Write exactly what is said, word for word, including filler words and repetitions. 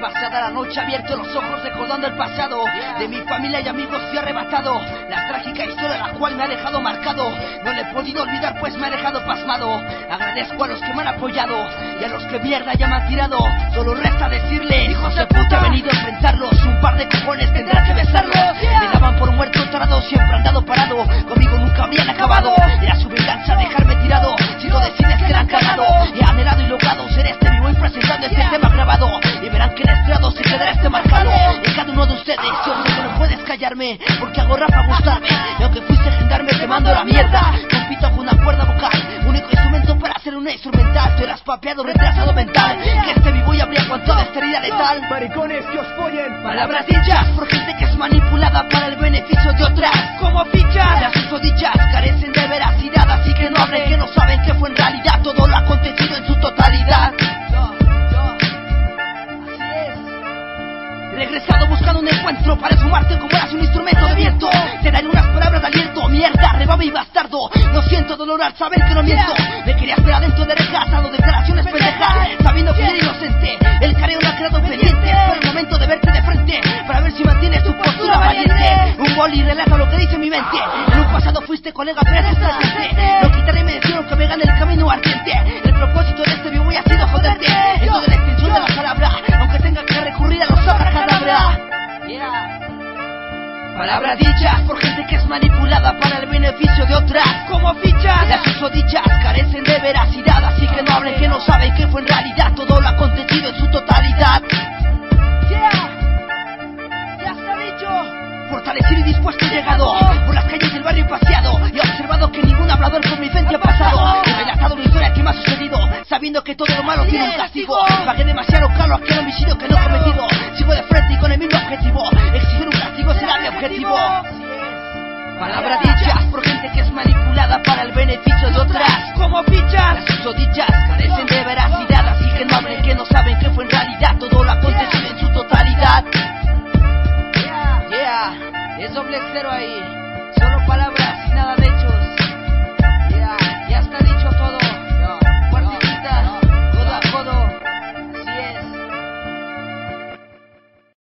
pasada la noche abierto los ojos recordando el pasado. De mi familia y amigos fui arrebatado. La trágica historia la cual me ha dejado marcado. No le he podido olvidar pues me ha dejado pasmado. Agradezco a los que me han apoyado y a los que mierda ya me han tirado. Solo resta decirles, hijos de puta, he venido a enfrentarlos. Un par de cojones tendrá que besarlos. Me daban por muerto tarado, siempre han dado parado. Conmigo nunca habrían acabado. Era su venganza dejarme tirado. Si lo decides que la han cagado. He anhelado y logrado ser este vivo y presentando este tema grabado. Y verán que en el estrado se quedará este marcado en cada uno de ustedes. Yo sé que no puedes callarme porque hago rap a gustarme. Y aunque fuiste gendarme te mando la mierda. Compito con una cuerda vocal, único instrumento para hacer una instrumental. Tú eras papeado, retrasado mental. Que este vivo y habría aguantado esta herida letal. Maricones que os follen. Palabras dichas por gente que es manipulada para el beneficio de otras. Como fichas. Las susodichas carecen de veracidad, así que no hablen que no saben que fue en realidad todo lo acontecido en su totalidad. Regresado buscando un encuentro para sumarte como eras un instrumento de viento. Te daré unas palabras de aliento. Mierda, rebame y bastardo. No siento dolor al saber que no miento. Me querías ver adentro de rejas, dando declaraciones pendejas, sabiendo que era inocente. El careo no ha creado pendiente. Fue el momento de verte de frente para ver si mantienes tu postura valiente. Un boli relata lo que dice mi mente. En un pasado fuiste colega, pero eres presente. No quitaré mención que me gane el camino ardiente. El propósito de este vivo ha sido joderte. Esto de la extensión de la palabra, aunque tenga que recurrir a los abracadabra. Yeah. Palabras dichas por gente que es manipulada para el beneficio de otras. Como fichas. Las susodichas carecen de veracidad, así que no hablen que no saben que fue en realidad todo lo acontecido en su totalidad. Yeah. Ya está dicho. Fortalecido y dispuesto he llegado por las calles del barrio paseado y he observado que ningún hablador por mi frente ha pasado. He relatado la historia que me ha sucedido, sabiendo que todo lo malo tiene un castigo. Pagué demasiado caro aquel homicidio que no he cometido. Sigo de frente y con el mismo objetivo. Exigir un castigo será mi objetivo. Palabras dichas por gente que es manipulada para el beneficio de otras. Como fichas. Las susodichas carecen de veracidad, así que no hablen que no saben que fue en